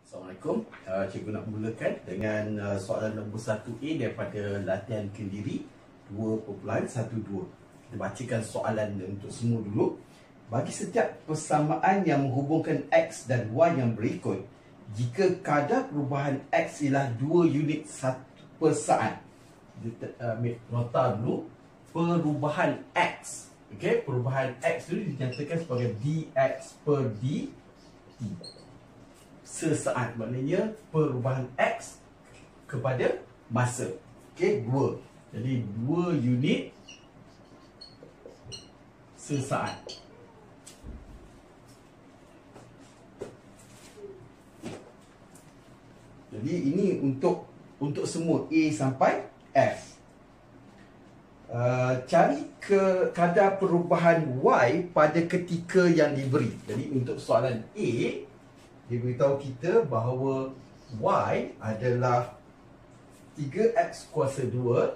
Assalamualaikum. Cikgu nak mulakan dengan soalan nombor 1A daripada latihan kendiri 2.12. Kita bacakan soalan untuk semua dulu. Bagi setiap persamaan yang menghubungkan X dan Y yang berikut, jika kadar perubahan X ialah 2 unit per saat. Ambil nota dulu. Perubahan X. Okey, perubahan X dulu dinyatakan sebagai dx per dt. Sesaat, maknanya perubahan X kepada masa. Okey, 2. Jadi 2 unit sesaat. Jadi ini untuk semua A sampai F. Cari kadar perubahan Y pada ketika yang diberi. Jadi untuk soalan A, dia beritahu kita bahawa Y adalah 3X kuasa 2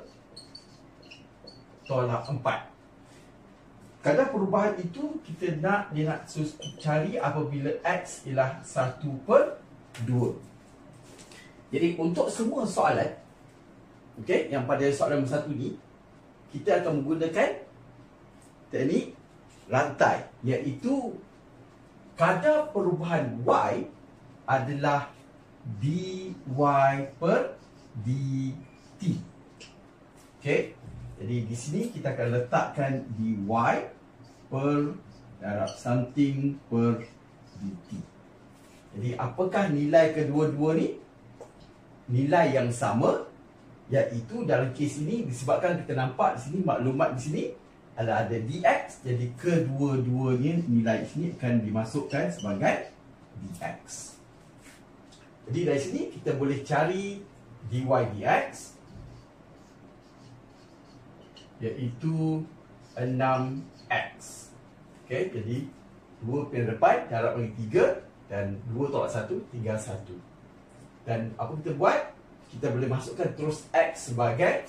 tolak 4. Kadar perubahan itu dia nak cari apabila X ialah 1/2. Jadi untuk semua soalan, okey, yang pada soalan nombor 1 ni, kita akan menggunakan teknik rantai, iaitu kadar perubahan Y adalah dy per dt. Okey. Jadi di sini kita akan letakkan dy per darab something per dt. Jadi apakah nilai kedua-dua ni? Nilai yang sama, iaitu dalam kes ini disebabkan kita nampak di sini maklumat di sini ada dx, jadi kedua-duanya nilai sini akan dimasukkan sebagai dx. Jadi dari sini kita boleh cari dy dx, iaitu 6x. Okey, jadi 2 pilihan depan darab bagi 3 dan 2 tolak 1 tinggal 1. Dan apa kita buat? Kita boleh masukkan terus x sebagai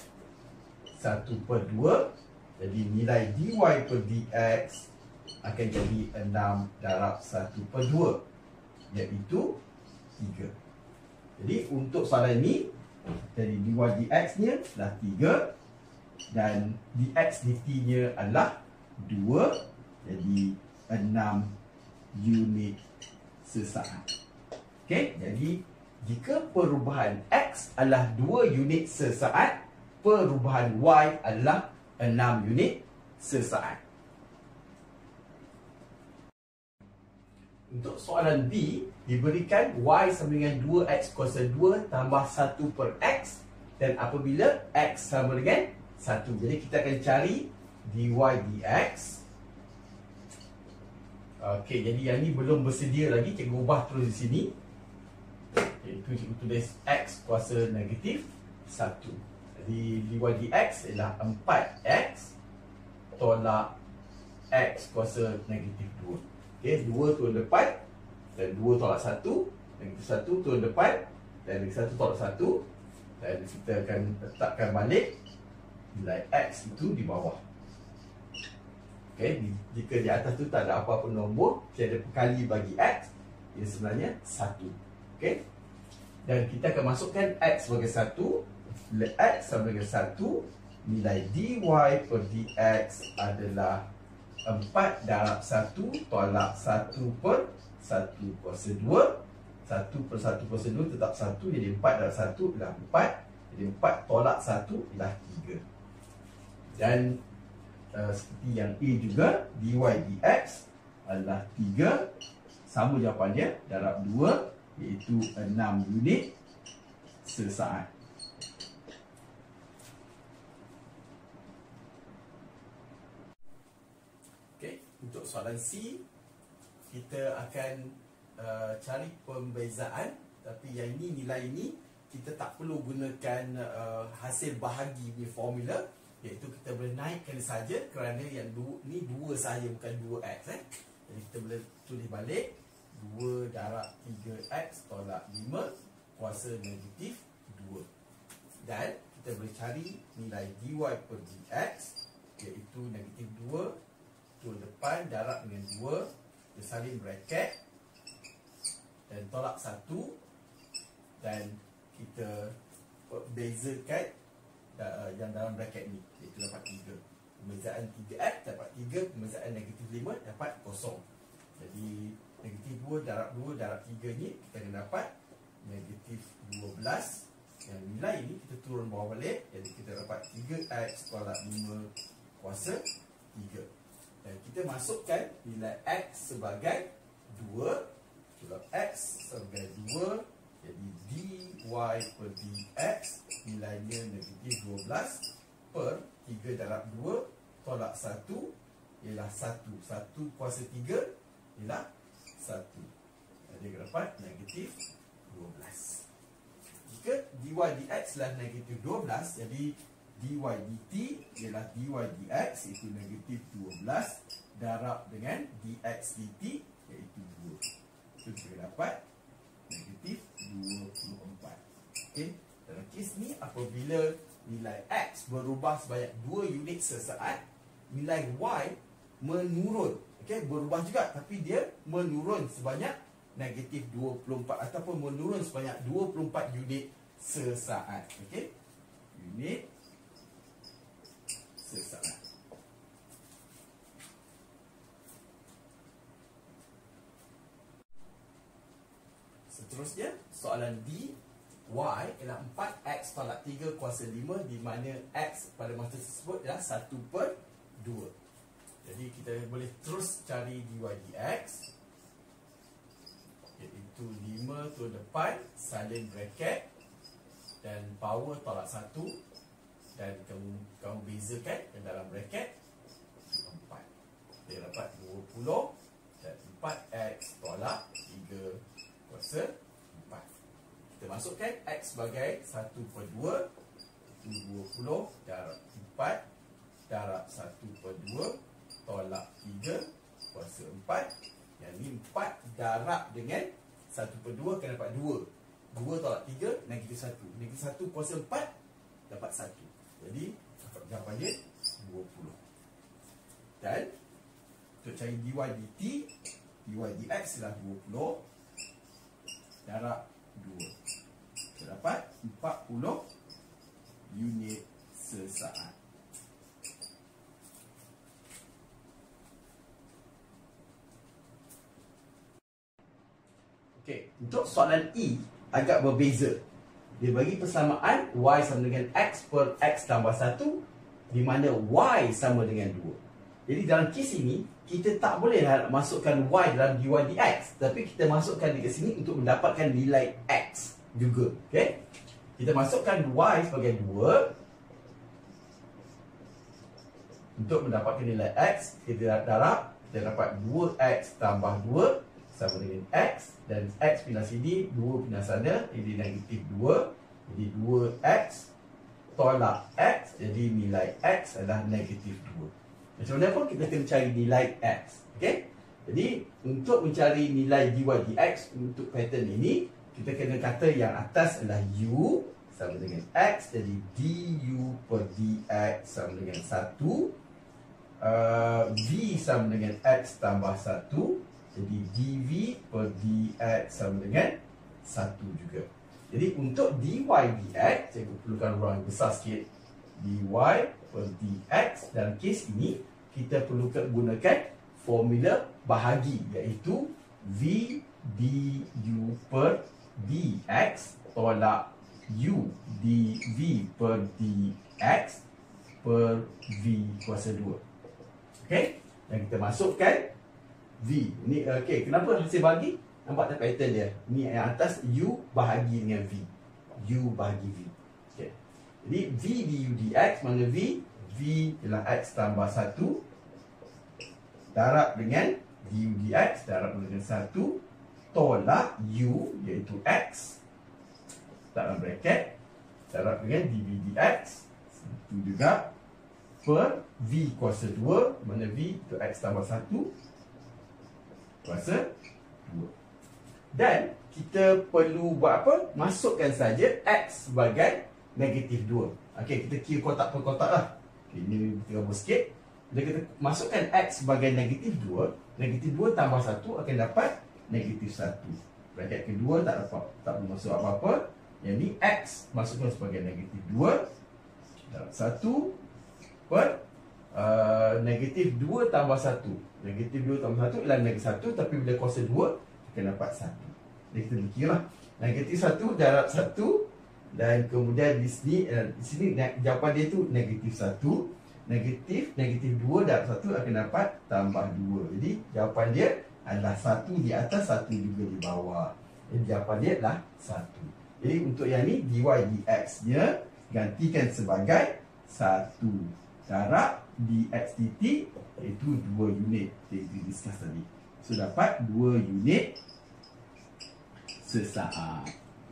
1/2. Jadi nilai dy per dx akan jadi 6 darab 1/2, iaitu 3. Jadi untuk soalan ini, jadi dy dx nya adalah 3 dan dx dt nya adalah 2, jadi 6 unit sesaat. Okey, jadi jika perubahan X adalah 2 unit sesaat, perubahan Y adalah 6 unit sesaat. Untuk soalan B, diberikan Y sama dengan 2X kuasa 2 tambah 1 per X, dan apabila X sama dengan 1. Jadi kita akan cari dy dx. Okey, jadi yang ni belum bersedia lagi, cikgu ubah terus di sini. Iaitu cikgu tulis X kuasa negatif 1. Jadi dy dx ialah 4x tolak X kuasa negatif 2. Okey, 2 turun depan dan 2 tolak 1, negatif 1 turun depan dan negatif 1 tolak 1, dan kita akan letakkan balik nilai X itu di bawah. Okey, jika di atas tu tak ada apa-apa nombor, tiada perkali bagi X, ia sebenarnya 1. Okey, dan kita akan masukkan X sebagai 1. Bila X sama dengan 1, nilai dy per dx adalah 4 darab 1 tolak 1 per 1 kuasa 2. 1 per 1 kuasa 2 tetap 1, jadi 4 darab 1 adalah 4. Jadi 4 tolak 1 adalah 3. Dan seperti yang A juga, dy dx adalah 3. Sama jawapannya, darab 2, iaitu 6 unit sesaat. Okey, untuk soalan C, kita akan cari pembezaan, tapi yang ini, nilai ini kita tak perlu gunakan hasil bahagi punya formula, iaitu kita boleh naikkan saja kerana yang ni 2 saja, bukan 2x. Jadi kita boleh tulis balik 2 darab 3x tolak 5 kuasa negatif 2. Dan kita boleh cari nilai dy per dx, iaitu negatif 2 turun depan darab dengan 2, kita salin bracket dan tolak 1, dan kita bezakan yang dalam bracket ni, iaitu dapat 3. Pembezaan 3X dapat 3, pembezaan negatif 5 dapat 0. Jadi negatif 2 darab 2 darab 3 ni kita akan dapat negatif 12. Yang nilai ni kita turun bawah balik, jadi kita dapat 3X tolak 5 kuasa 3. Dan kita masukkan nilai X sebagai 2, tolak X sebagai 2, jadi dy per dx nilainya negatif 12 per 3 darab 2 tolak 1 ialah 1. 1 kuasa 3 ialah 1. Jadi dapat negatif 12. Jika dy dx adalah negatif 12, jadi dy dt ialah dy dx iaitu negatif 12 darab dengan dx dt iaitu 2. Itu kita dapat negatif 24. Okey, dalam kes ni apabila nilai X berubah sebanyak 2 unit sesaat, nilai Y menurun. Okey, berubah juga tapi dia menurun sebanyak negatif 24 ataupun menurun sebanyak 24 unit sesaat. Okey, unit sesaat. Seterusnya, soalan D, Y ialah 4X tolak 3 kuasa 5 di mana X pada masa tersebut ialah 1/2. Jadi kita boleh terus cari dy dx, iaitu 5 turun depan, salin bracket dan power tolak 1 dan kamu bezakan yang dalam bracket 4. Dia dapat 20 dan 4X tolak 3 kuasa 4. Kita masukkan X sebagai 1/2, itu 20 darab 4 darab 1/2 tolak 3 kuasa 4. Yang ni 4 darab dengan 1/2 akan dapat 2. 2 tolak 3 negatif 1. Negatif 1 kuasa 4 dapat 1. Jadi jawapannya 20. Dan untuk cari dy dt, dy dx adalah 20 darab 2. Kita dapat 40 unit sesaat. Okey, untuk soalan E agak berbeza. Dia bagi persamaan Y sama dengan X per X tambah 1 di mana Y sama dengan 2. Jadi dalam kes ini kita tak boleh masukkan Y dalam dy dx, tapi kita masukkan di sini untuk mendapatkan nilai X juga. Okey. Kita masukkan Y sebagai 2 untuk mendapatkan nilai X. Kita darab, kita dapat 2X tambah 2 sama dengan X, dan X pindah sini, 2 pindah sana, jadi negatif 2. Jadi 2X tolak X, jadi nilai X adalah negatif 2. Macam mana pun kita kena cari nilai X. Okey? Jadi untuk mencari nilai dy dx untuk pattern ini, kita kena kata yang atas adalah U sama dengan X, jadi du per dx sama dengan 1. V sama dengan X tambah 1, jadi dv per dx sama dengan 1 juga. Jadi untuk dy dx, saya perlukan ruang yang besar sikit. Dy per dx, dalam kes ini kita perlu gunakan formula bahagi, iaitu v du per dx tolak u dv per dx per v kuasa 2. Okey, dan kita masukkan v. Ini okey, kenapa hasil bahagi? Nampak tak pattern dia? Ni yang atas u bahagi dengan v. U bahagi v. Okey. Jadi v du dx mana v? V ialah x tambah 1 darab dengan du dx darab dengan 1 tolak u iaitu x dalam bracket darab dengan dv dx itu juga per v kuasa 2 mana v itu x tambah 1 kuasa 2. Dan kita perlu buat apa? Masukkan saja x sebagai negatif 2. Okey, kita kira kotak per kotak lah. Okay, ini kita gabung sikit. Bila kita masukkan x sebagai negatif 2, negatif 2 tambah 1 akan dapat negatif 1. bracket kedua tak bermaksud apa-apa. Yang ni X masukkan sebagai negatif 2 dalam 1 per negatif 2 tambah 1. Negatif 2 tambah 1 ialah negatif 1, tapi bila kuasa 2 kita dapat 1. Jadi kita fikirlah negatif 1 darab 1, dan kemudian di sini jawapan dia tu negatif 1. Negatif 2 darab 1 akan dapat tambah 2. Jadi jawapan dia adalah 1 di atas, 1 juga di bawah. Jadi jawapan dia adalah 1. Jadi untuk yang ni dy dx nya gantikan sebagai 1 darab dx dt, iaitu 2 unit kita discuss tadi. So dapat 2 unit sesaat.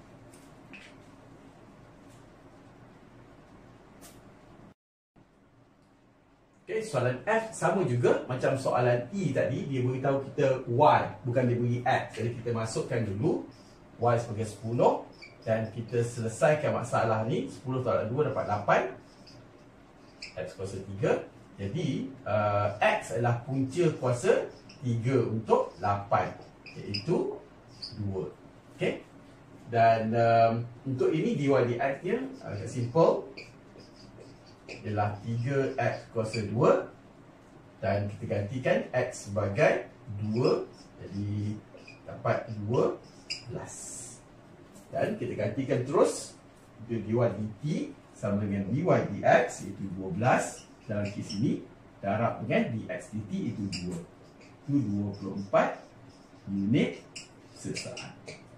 Okay, soalan F sama juga macam soalan E tadi. Dia beritahu kita Y, bukan dia beri X. Jadi kita masukkan dulu Y sebagai 10, dan kita selesaikan masalah ni. 10 tolak 2 dapat 8. X kuasa 3. Jadi X adalah punca kuasa 3 untuk 8, iaitu 2. Okay. Dan untuk ini dy dx nya agak simple, ialah 3x kuasa 2, dan kita gantikan x sebagai 2, jadi dapat 12. Dan kita gantikan terus dy dt sama dengan dy dx, iaitu 12 dalam kes ini, darab dengan dx dt, iaitu 2. Itu 24 unit sesaat.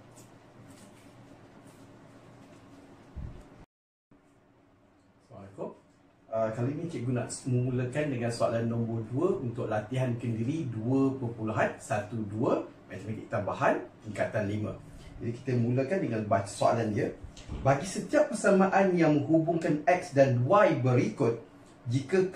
Assalamualaikum. Kali ini cikgu nak memulakan dengan soalan nombor 2 untuk latihan kendiri 2.12 matematik tambahan tingkatan 5. Jadi kita mulakan dengan baca soalan dia. Bagi setiap persamaan yang menghubungkan X dan Y berikut, jika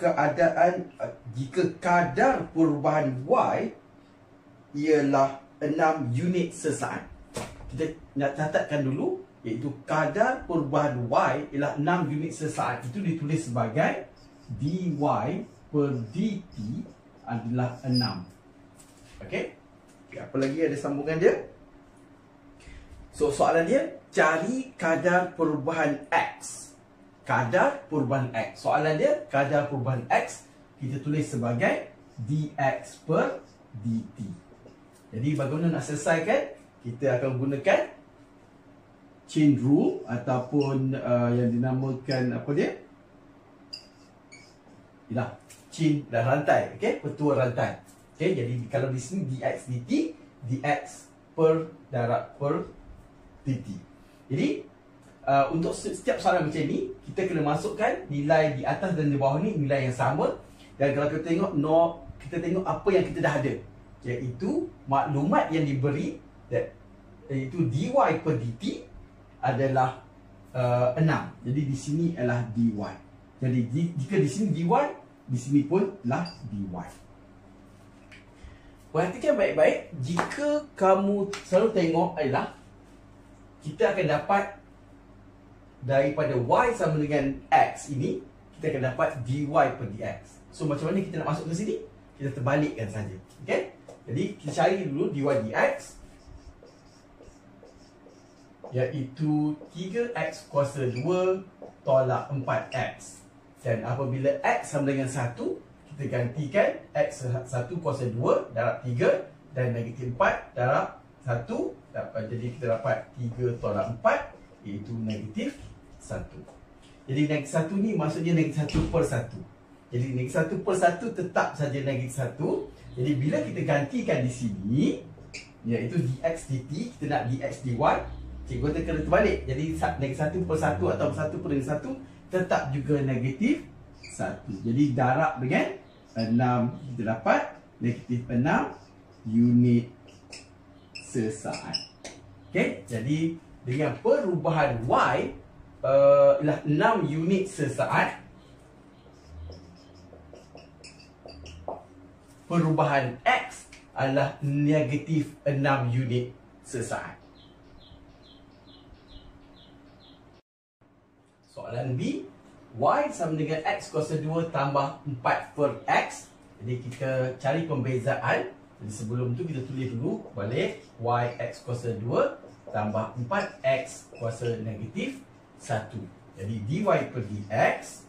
kadar perubahan Y ialah 6 unit sesaat. Kita nak catatkan dulu, iaitu kadar perubahan Y ialah 6 unit sesaat. Itu ditulis sebagai dy per dt adalah 6. Okey? Apa lagi ada sambungan dia? So soalan dia, cari kadar perubahan X. Kadar perubahan X. Soalan dia, kadar perubahan X kita tulis sebagai dx per dt. Jadi bagaimana nak selesaikan? Kita akan gunakan chain rule ataupun yang dinamakan apa dia? Ialah chain dan rantai, okey, petua rantai. Okey, jadi kalau di sini dx dt, dx per darab per dt. Jadi untuk setiap soalan macam ni, kita kena masukkan nilai di atas dan di bawah ni nilai yang sama. Dan kalau kita tengok kita tengok apa yang kita dah ada, iaitu maklumat yang diberi, iaitu dy per dt adalah 6. Jadi di sini adalah dy. Jadi jika di sini dy, di sini pun adalah dy. Perhatikan baik-baik, jika kamu selalu tengok adalah kita akan dapat daripada y sama dengan x ini, kita akan dapat dy per dx. So macam mana kita nak masuk ke sini? Kita terbalikkan saja. Okey? Jadi kita cari dulu dy dx, iaitu 3x kuasa 2 tolak 4x. Dan apabila x sama dengan 1, kita gantikan x 1 kuasa 2 darab 3 dan negatif 4 darab 1. Jadi kita dapat 3 tolak 4, iaitu negatif 1. Jadi negatif 1 ni maksudnya negatif 1 per 1. Jadi negatif 1 per 1 tetap saja negatif 1. Jadi bila kita gantikan di sini, iaitu dx dt, kita nak dx dy, cikgu kena terbalik. Jadi negatif 1 per 1 atau 1 per 1 tetap juga negatif 1. Jadi darab dengan 6, kita dapat negatif 6 unit sesaat. Okey, jadi dengan perubahan y ialah 6 unit sesaat, perubahan x adalah negatif 6 unit sesaat. Soalan B, y sama dengan x kuasa 2 tambah 4 per x. Jadi kita cari pembezaan Jadi sebelum tu kita tulis dulu balik y x kuasa 2 tambah 4x kuasa negatif 1. Jadi dy per dx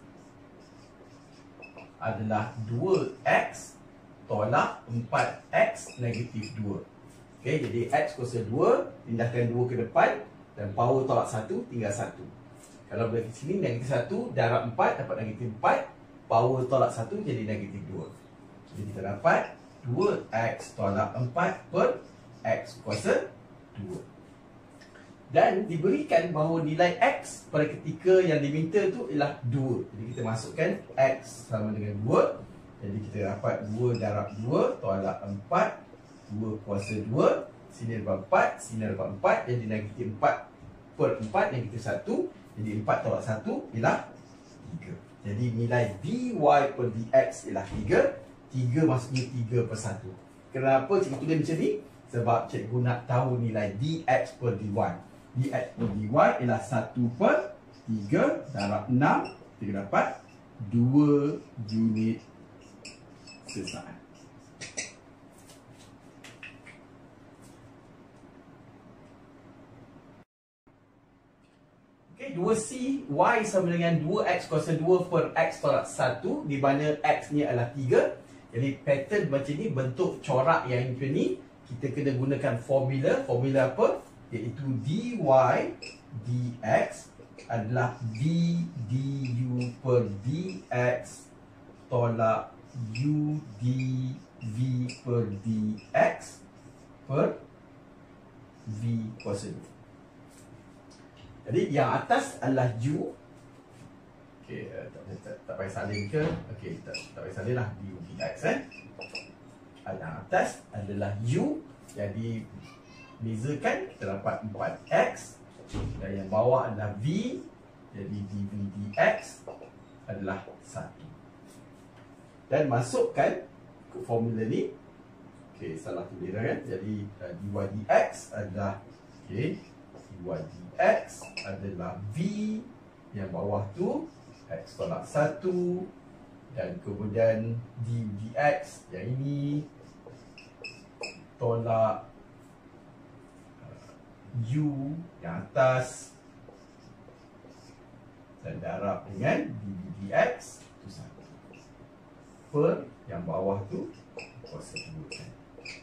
adalah 2x tolak 4x negatif 2. Okey, jadi x kuasa 2, pindahkan 2 ke depan dan power tolak 1 tinggal 1. Kalau boleh ke sini negatif 1 darab 4 dapat negatif 4, power tolak 1 jadi negatif 2. Jadi kita dapat 2x tolak 4 per x kuasa 2. Dan diberikan bahawa nilai x pada ketika yang diminta tu ialah 2. Jadi kita masukkan x sama dengan 2. Jadi kita dapat 2 darab 2 tolak 4, 2 kuasa 2. Sini dapat 4, sini dapat 4. Jadi negatif 4 per 4 negatif 1. Jadi 4 tolak 1 ialah 3. Jadi nilai dy per dx ialah 3. 3 maksudnya 3 per 1. Kenapa cikgu tulis macam ni? Sebab cikgu nak tahu nilai dx per dy. Dx per dy ialah 1 per 3 darab 6. Kita dapat 2 unit sesaat. Okay, 2C y sama dengan 2x kuasa 2 per x tolak 1, di mana x ni adalah 3. Jadi pattern macam ni, bentuk corak yang macam ni, kita kena gunakan formula. Formula apa? Iaitu dy dx adalah v du per dx tolak u dv per dx per v kuasa 2. Jadi yang atas adalah u. Okey, tak payah salin ke? Okey, tak payah salin lah, du dx Yang atas adalah u. Jadi bezakan, kita dapat 4x. Dan yang bawah adalah v. Jadi dv dx adalah 1. Dan masukkan ke formula ni. Okey, salah tulis kan? Jadi dy dx adalah dy dx adalah v, yang bawah tu x tolak 1, dan kemudian du dx yang ini tolak u yang atas dan darab dengan dv dx tu 1 per yang bawah tu kuasa 2 kan.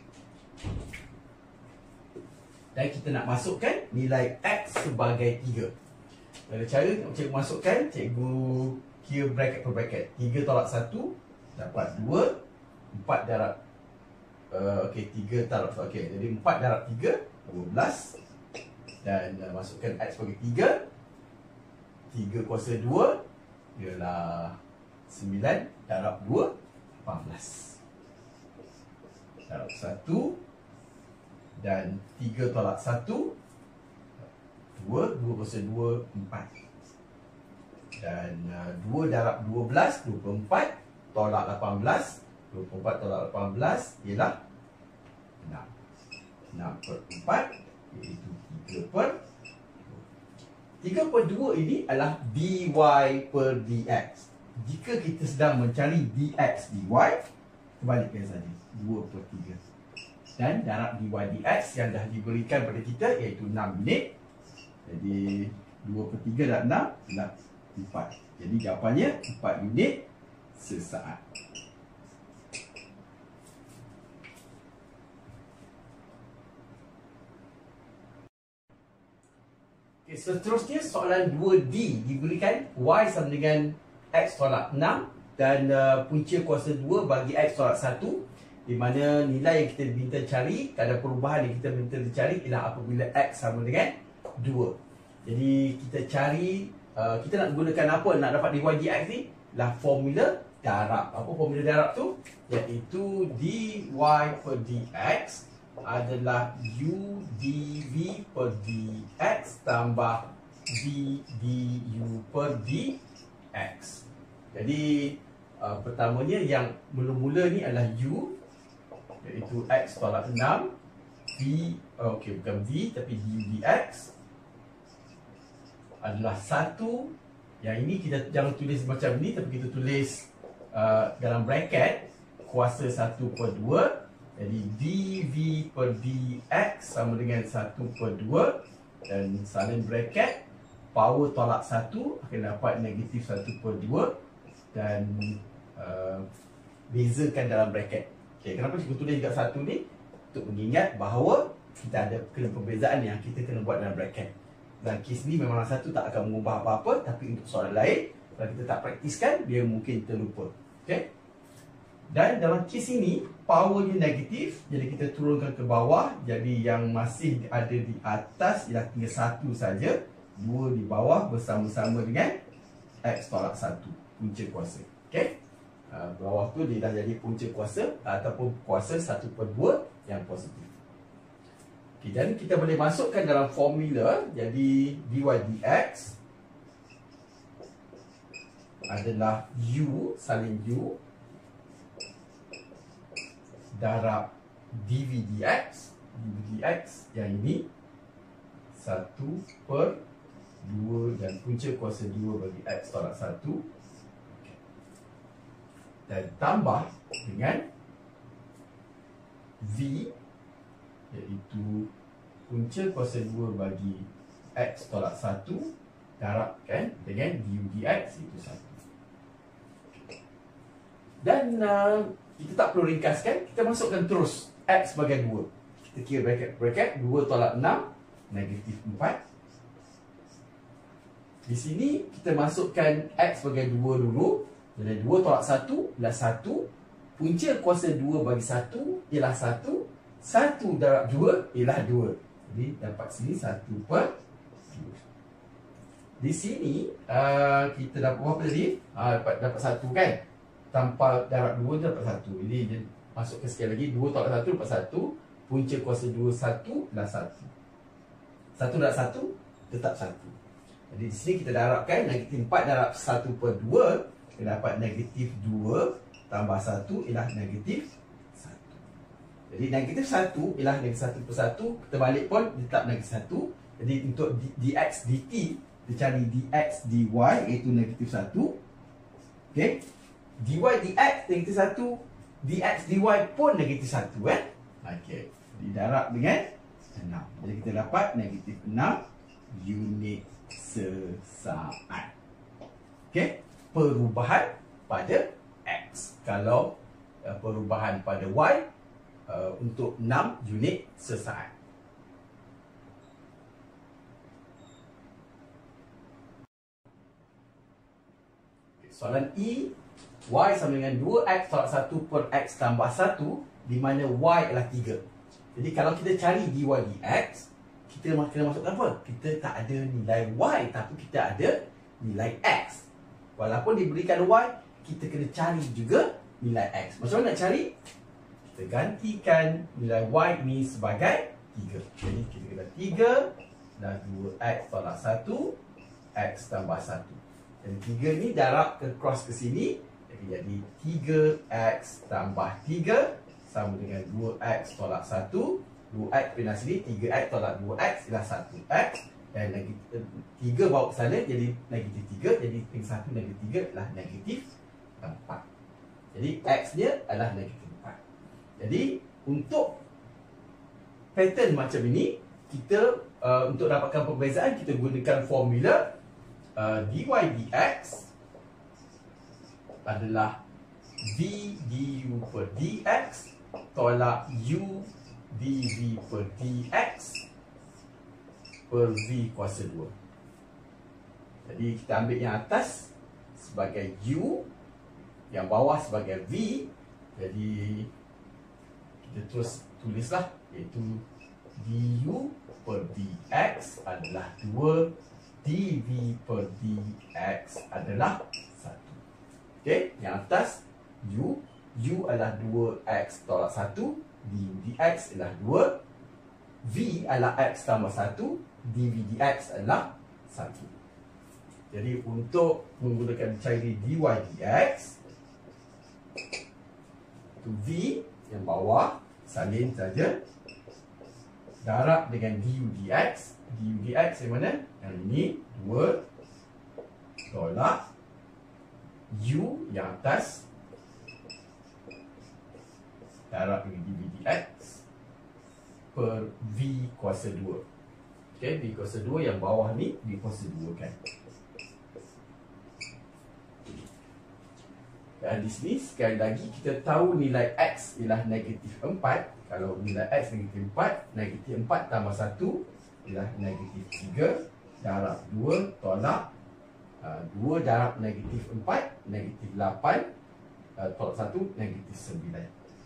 Dan kita nak masukkan nilai x sebagai 3. Ada cara cikgu masukkan, cikgu kira bracket per bracket. 3 tolak 1 dapat 2. 4 darab okey, 3 darab 1. Okey, jadi 4 darab 3 12. Dan masukkan x sebagai 3. 3 kuasa 2 ialah 9 darab 2 14. Darab 1. Dan 3 tolak 1 2, 2 kuasa 2 4. Dan 2 darab 12 24 tolak 18. 24 tolak 18 ialah 6. 6 per 4 iaitu 3 per 2. 3 per 2 ini adalah dy per dx. Jika kita sedang mencari dx dy, kebalikkan saja, 2 per 3. Dan darab dy dx yang dah diberikan pada kita iaitu 6 unit. Jadi 2 per 3 darab 6 adalah 4. Jadi jawapannya 4 unit sesaat. Okay, seterusnya soalan 2D diberikan y sama dengan x tolak 6 dan punca kuasa 2 bagi x tolak 1, di mana nilai yang kita minta cari, kadar perubahan yang kita minta dicari ialah apabila x sama dengan 2. Jadi kita cari, kita nak gunakan apa nak dapat dy dx ni? Lah formula darab. Apa formula darab tu? Iaitu dy per dx adalah u dv per dx tambah v du per dx. Jadi pertamanya yang mula-mula ni adalah u, iaitu x tolak 6 v, okey, bukan v tapi du dx adalah 1. Yang ini kita jangan tulis macam ni, tapi kita tulis dalam bracket kuasa 1 per 2 Jadi dv per dx sama dengan 1 per 2. Dan salin bracket, power tolak 1 akan dapat negatif 1 per 2. Dan bezakan dalam bracket. Okay, kenapa cikgu tulis juga 1 ni? Untuk mengingat bahawa kita ada perbezaan yang kita kena buat dalam bracket. Dan kes ni memang 1 tak akan mengubah apa-apa, tapi untuk soalan lain, kalau kita tak praktiskan, dia mungkin terlupa. Okay? Dan dalam kes ini, powernya negatif, jadi kita turunkan ke bawah. Jadi yang masih ada di atas ialah tinggal 1 saja. 2 di bawah bersama-sama dengan X tolak 1, punca kuasa. Okay? Bawah tu dia dah jadi punca kuasa ataupun kuasa 1 per 2 yang positif. Okay, dan kita boleh masukkan dalam formula. Jadi dy dx adalah u salin u darab dv dx. dv dx yang ini 1 per 2 dan punca kuasa 2 bagi x tolak 1. Dan tambah dengan v, iaitu punca kuasa 2 bagi x tolak 1 darabkan dengan du dx, itu 1. Dan kita tak perlu ringkaskan, kita masukkan terus x sebagai 2. Kita kira bracket 2 tolak 6, negatif 4. Di sini kita masukkan x sebagai 2 dulu. Jadi 2 tolak 1 ialah 1. Punca kuasa 2 bagi 1 ialah 1. 1 darab 2 ialah 2. Jadi dapat sini 1 per 2. Di sini kita dapat berapa tadi? Dapat 1 kan? Tanpa darab 2 dapat 1. Jadi dia masukkan sekali lagi. 2 tolak 1 dapat 1. Punca kuasa 2 1 ialah 1. 1 darab 1 tetap 1. Jadi di sini kita darabkan negatif 4 darab 1 per 2. Kita dapat negatif 2 tambah 1 ialah negatif 1. Jadi negatif 1 ialah negatif 1 per 1. Kita balik pun tetap negatif 1. Jadi untuk dx dt, kita cari dx dy iaitu negatif 1. Okay. dy dx negatif 1. dx dy pun negatif 1. Okay. Didarab dengan 6. Jadi kita dapat negatif 6 unit sesaat. Okay. Perubahan pada X. Kalau perubahan pada Y untuk 6 unit sesaat. Soalan E, Y sama dengan 2X tolak 1 per X tambah 1, di mana Y adalah 3. Jadi kalau kita cari dy dx, kita kena masukkan apa? Kita tak ada nilai Y, tapi kita ada nilai X. Walaupun diberikan Y, kita kena cari juga nilai X. Macam mana nak cari? Kita gantikan nilai Y ini sebagai 3. Jadi kita kena 3 dan 2X tolak 1, X tambah 1. Dan 3 ni darab ke cross ke sini. Jadi 3X tambah 3 sama dengan 2X tolak 1. 2X pindah sini, 3X tolak 2X ialah 1X. Dan negatif 3 bawa ke sana jadi negatif 3. Jadi tinggal 1 negatif 3 adalah negatif 4. Jadi X dia adalah negatif 4. Jadi untuk pattern macam ini, kita untuk dapatkan perbezaan, kita gunakan formula dy dx adalah v du per dx tolak u dv per dx per v kuasa 2. Jadi kita ambil yang atas sebagai u, yang bawah sebagai v. Jadi kita terus tulislah, iaitu du per dx adalah 2, dv per dx adalah 1. Okey, yang atas u adalah 2x tolak 1, du dx adalah 2, v adalah x tambah 1, dv dx adalah 1. Jadi untuk menggunakan cari dy dx, itu v yang bawah salin saja, darab dengan du dx. Du dx yang mana? Yang ini 2 tolak u yang atas darab dengan dv dx per V kuasa 2. Okay, V kuasa 2 yang bawah ni V kuasa 2 kan. Dan di sini sekali lagi kita tahu nilai X ialah negatif 4. Kalau nilai X negatif 4, negatif 4 tambah 1 ialah negatif 3. Darab 2 tolak 2 darab negatif 4, negatif 8. Tolak 1, negatif 9.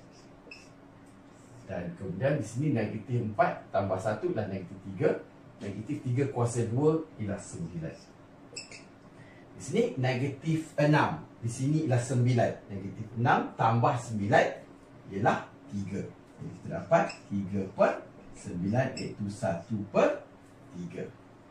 Dan kemudian di sini negatif 4 tambah 1 adalah negatif 3. Negatif 3 kuasa 2 ialah 9. Di sini negatif 6. Di sini ialah 9. Negatif 6 tambah 9 ialah 3. Jadi kita dapat 3 per 9 iaitu 1 per 3.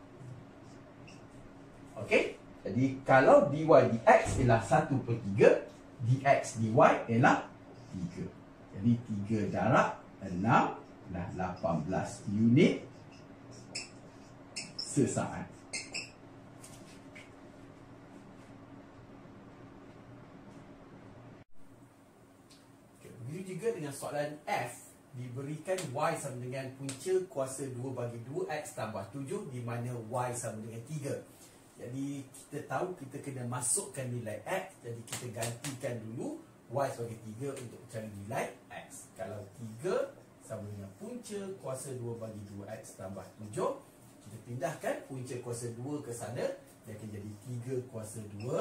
Okey. Jadi kalau dy dx ialah 1 per 3, dx dy ialah 3. Jadi 3 darab 6 adalah 18 unit sesaat. Begitu juga dengan soalan F. Diberikan Y sama dengan punca kuasa 2 bagi 2X tambah 7 di mana Y sama dengan 3. Jadi kita tahu kita kena masukkan nilai X. Jadi kita gantikan dulu Y sebagai 3 untuk cari nilai X. Kalau 3 sama dengan punca kuasa 2 bagi 2X tambah 7, kita pindahkan punca kuasa 2 ke sana. Dia akan jadi 3 kuasa 2,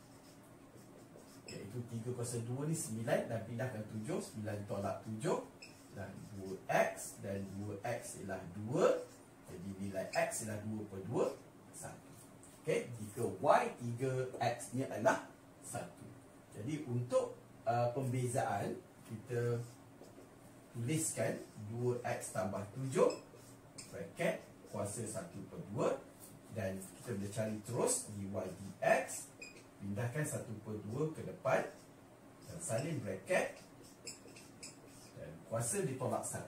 iaitu 3 kuasa 2 ni 9 dan pindahkan 7, 9 tolak 7 dan 2x, dan 2x ialah 2. Jadi nilai x ialah 2 per 2, 1. Okey, jika y 3x ni adalah 1. Jadi untuk pembezaan kita tuliskan 2x tambah 7 bracket kuasa 1 per 2, dan kita boleh cari terus dy dx. Pindahkan 1 per 2 ke depan dan salin bracket, dan kuasa ditolak 1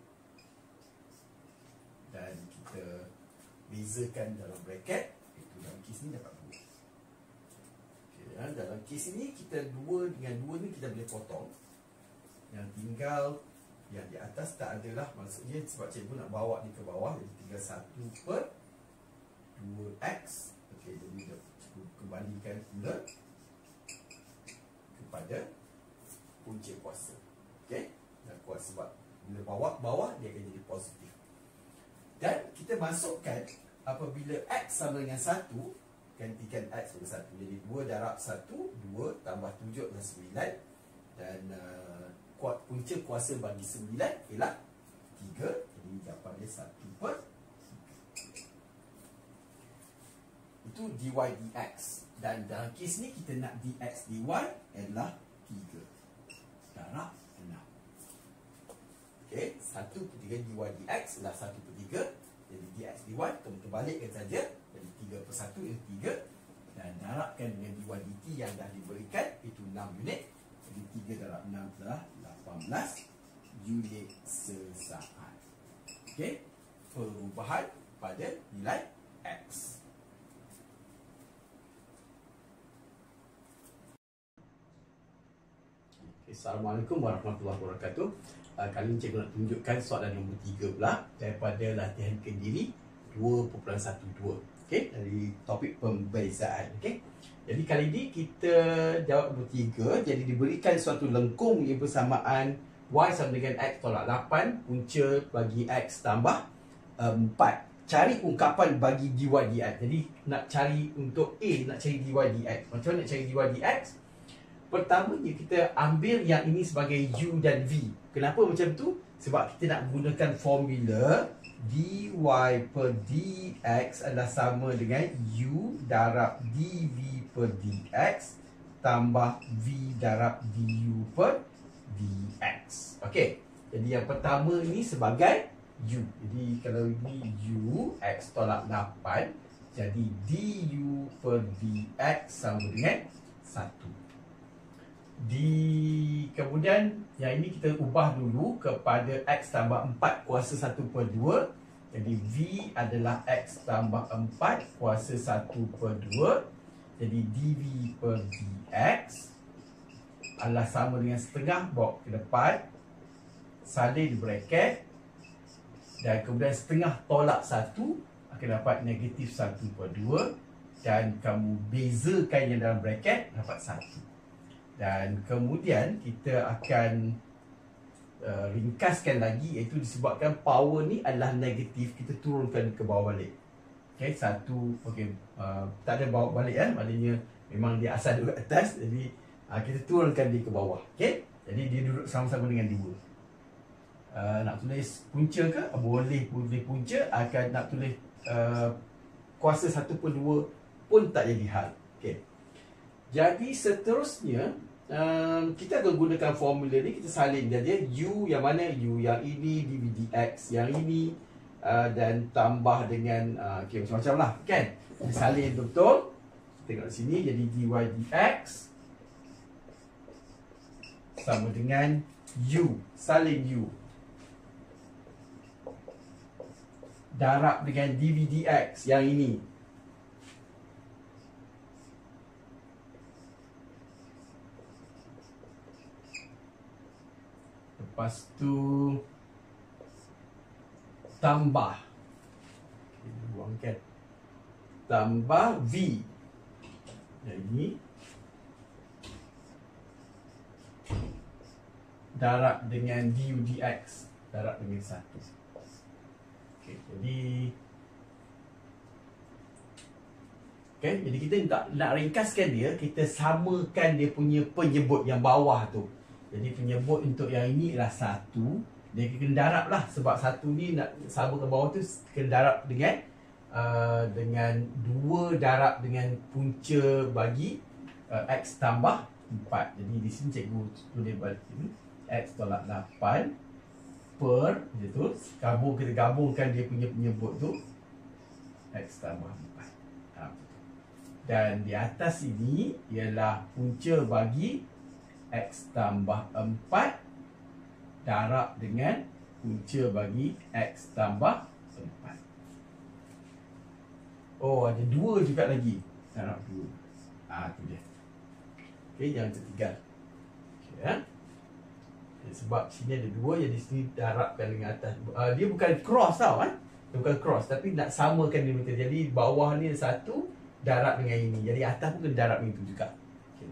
dan kita bezakan dalam bracket. Itu dalam kes ni dapat 2. Okay, dalam kes ini kita 2 dengan 2 ni kita boleh potong. Yang tinggal yang di atas tak adalah, maksudnya sebab cikgu nak bawa ni ke bawah, jadi tinggal 1 per 2x. Okey, jadi kembalikan pula kepada punca kuasa. Okey, dan kuasa sebab bila bawa bawah dia akan jadi positif. Dan kita masukkan apabila x sama dengan 1, gantikan x sebagai 1. Jadi 2 darab 1, 2 tambah 7 adalah 9. Dan punca kuasa bagi 9 ialah 3. Jadi dapat dia 1 per 3. Itu dy dx. Dan dalam kes ni kita nak dx dy adalah 3 darab 6. Okey, 1 per 3 dy dx adalah 1 per 3. Jadi dx dy kita balikkan saja. Jadi 3 per 1 ialah 3. Dan darabkan dengan dy dt yang dah diberikan, itu 6 unit. Jadi 3 darab 6 adalah 18 unit sesaat. Okey, perubahan pada nilai x. Assalamualaikum warahmatullahi wabarakatuh. Kali ini cikgu nak tunjukkan soalan nombor 3 pula daripada latihan kendiri 2.12. Okey, dari topik pembezaan. Okey. Jadi kali ini kita jawab nombor 3. Jadi diberikan suatu lengkung yang bersamaan y sama dengan x tolak 8, punca bagi x tambah 4. Cari ungkapan bagi dy dx. Jadi nak cari untuk A, nak cari dy dx. Macam mana nak cari dy dx? Pertamanya kita ambil yang ini sebagai U dan V. Kenapa macam tu? Sebab kita nak gunakan formula dy per dx adalah sama dengan U darab dv per dx tambah V darab du per dx. Okey. Jadi yang pertama ni sebagai U. Jadi kalau ini U, x tolak 8. Jadi du per dx sama dengan 1. Kemudian yang ini kita ubah dulu kepada x tambah 4 kuasa 1 per 2. Jadi V adalah x tambah 4 kuasa 1 per 2. Jadi dv per dx adalah sama dengan setengah, bawa ke depan, salin bracket. Dan kemudian setengah tolak 1 akan dapat negatif 1/2. Dan kamu bezakan yang dalam bracket, dapat 1. Dan kemudian kita akan ringkaskan lagi, iaitu disebabkan power ni adalah negatif, kita turunkan ke bawah balik. Okay, 1, okay, tak ada bawa balik kan, maknanya memang dia asal duduk atas, jadi kita turunkan dia ke bawah. Okay, jadi dia duduk sama-sama dengan 2. Nak tulis punca ke? Boleh punca. Nak tulis kuasa 1/2 pun tak jadi hal. Okay. Jadi seterusnya kita akan gunakan formula ni, kita salin dia U yang mana? U yang ini dV dx yang ini, dan tambah dengan okay, macam-macam lah kan. Kita salin betul. Tengok sini, jadi dy dx sama dengan U, salin U darab dengan dV dx yang ini. Lepas tu tambah, buangkan, tambah V yang ini darab dengan du dx, darab dengan 1. Okay, jadi kita nak ringkaskan dia, kita samakan dia punya penyebut yang bawah tu. Jadi penyebut untuk yang ini ialah 1. Dia kena darab lah, sebab 1 ni nak samakan bawah tu kena darab dengan 2 darab dengan punca bagi X tambah 4. Jadi di sini cikgu tulis balik ini, X tolak 8 per, macam tu, kita gabungkan dia punya penyebut tu, X tambah 4. Dan di atas ini ialah punca bagi X tambah 4 darab dengan punca bagi X tambah 4. Oh, ada 2 juga lagi. Darab 2. Tu dia. Okay, yang tertinggal. Okay, ya. Sebab sini ada 2, jadi sini darabkan dengan atas. Dia bukan cross tau kan. Dia bukan cross, tapi nak samakan dia betul. Jadi bawah ni 1 darab dengan ini. Jadi atas pun kena darab dengan itu juga. Okay.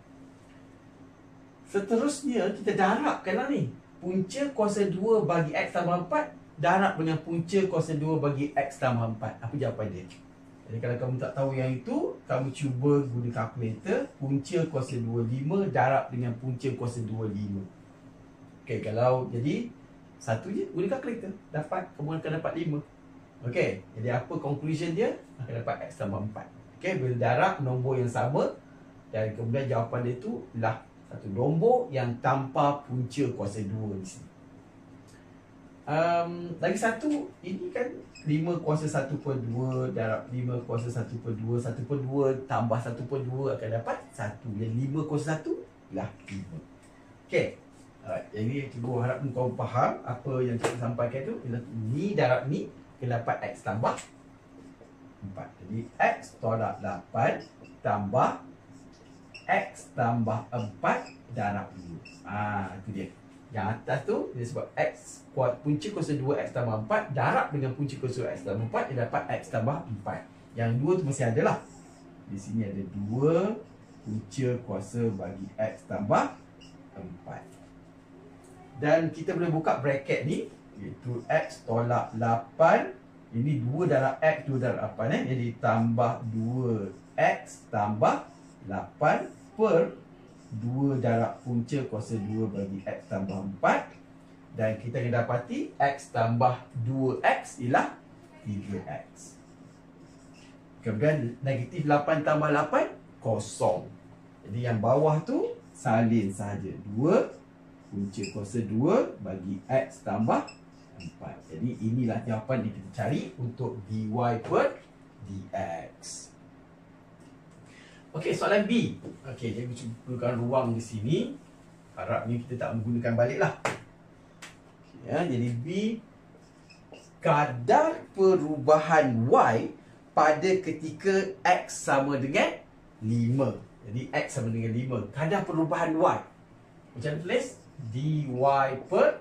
Seterusnya kita darabkanlah ni. Punca kuasa 2 bagi X tambah 4 darab dengan punca kuasa 2 bagi X tambah 4. Apa jawapan dia? Jadi kalau kamu tak tahu yang itu, kamu cuba guna kalkulator. Punca kuasa 25 darab dengan punca kuasa 25. Okey, kalau jadi satu je guna kalkulator, kamu akan dapat 5. Okey, jadi apa conclusion dia? Akan dapat X tambah 4. Okey, bila darab nombor yang sama, dan kemudian jawapan dia tu lah satu nombor yang tanpa punca kuasa 2 di sini. Lagi satu, ini kan 5 kuasa 1/2 darab 5 kuasa 1/2, 1/2 tambah 1/2 akan dapat 1. Jadi 5 kuasa 1 lah 5. Okey. Jadi cikgu harap kau faham apa yang cikgu sampaikan tu. Ni darab ni kena dapat X tambah 4. Jadi X tolak 8 tambah X tambah 4 darab 2. Itu dia. Yang atas tu dia sebab X punca kuasa 2 X tambah 4 darab dengan punca kuasa X tambah 4, dia dapat X tambah 4. Yang 2 tu masih ada lah. Di sini ada 2 punca kuasa bagi X tambah 4. Dan kita boleh buka bracket ni, iaitu X tolak 8. Ini 2 darab X, 2 darab 8 jadi tambah 2X tambah 8 per 2 darab punca kuasa 2 bagi X tambah 4. Dan kita akan dapati X tambah 2X ialah 3X. Kemudian negatif 8 tambah 8 kosong. Jadi yang bawah tu salin sahaja, 2 punca kuasa 2 bagi X tambah 4. Jadi inilah jawapan yang kita cari untuk dy per dx. Okey, soalan B. Okey, jadi kita perlukan ruang di sini. Harapnya kita tak menggunakan balik lah. Ya, jadi B, kadar perubahan Y pada ketika X sama dengan 5. Jadi X sama dengan 5. Kadar perubahan Y. Macam tulis? dy per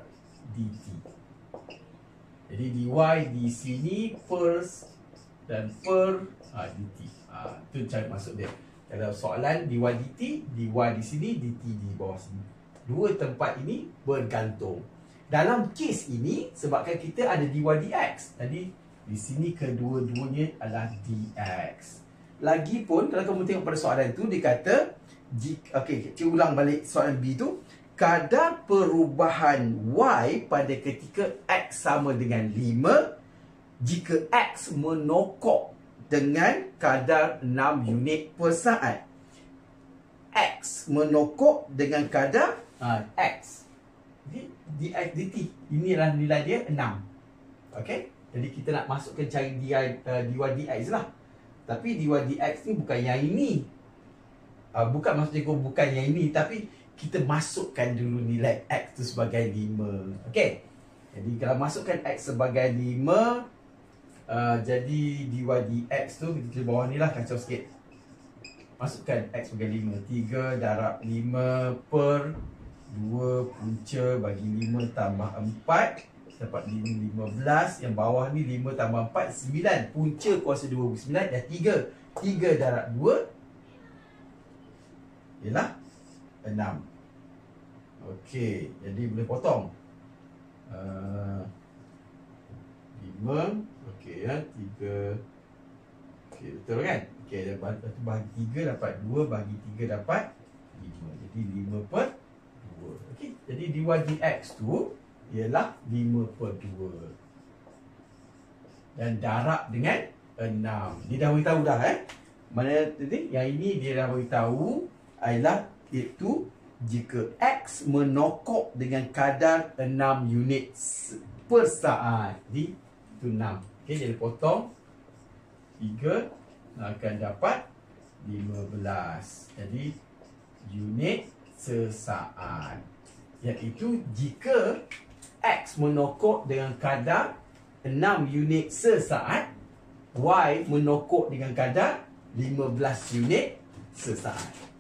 dt. Jadi dy di sini per dan per dt. Itu cara masuk dia. Kalau soalan dy dt, dy di sini, dt di bawah sini. Dua tempat ini bergantung. Dalam kes ini, sebabkan kita ada dy dx, jadi di sini kedua-duanya adalah dx. Lagipun kalau kamu tengok pada soalan tu, dia kata, okey, kita ulang balik soalan B tu. Kadar perubahan y pada ketika x sama dengan 5 jika x menokok dengan kadar 6 unit per saat. X menokok dengan kadar x. Jadi dx dt, inilah nilai dia 6. Okey, jadi kita nak masukkan cari dy dx lah. Tapi dy dx ni bukan yang ini. Bukan maksudnya bukan yang ini, tapi kita masukkan dulu nilai x tu sebagai 5. Okey. Jadi kalau masukkan x sebagai 5, jadi dy dx tu kita tulis bawah ni lah, kacau sikit. Masukkan x sebagai 5. 3 darab 5 per 2 punca bagi 5 tambah 4 dapat 15. Yang bawah ni 5 tambah 4 9. Punca kuasa 2 9 dah 3. 3 darab 2 ialah 6. Okey, jadi boleh potong 5. Okey ya, 3. Okey, betul kan? Okey, dapat bagi 3 dapat 2 bagi 3 dapat 5. Jadi 5 per 2. Okey, jadi dy dx tu ialah 5 per 2. Dan darab dengan 6. Dia dah beritahu dah Mana tadi? Yang ini dia dah beritahu ialah iaitu jika x menokok dengan kadar 6 unit per saat. Jadi itu 6. Okey, jadi potong 3 akan dapat 15. Jadi unit sesaat. Iaitu jika x menokok dengan kadar 6 unit sesaat, y menokok dengan kadar 15 unit sesaat.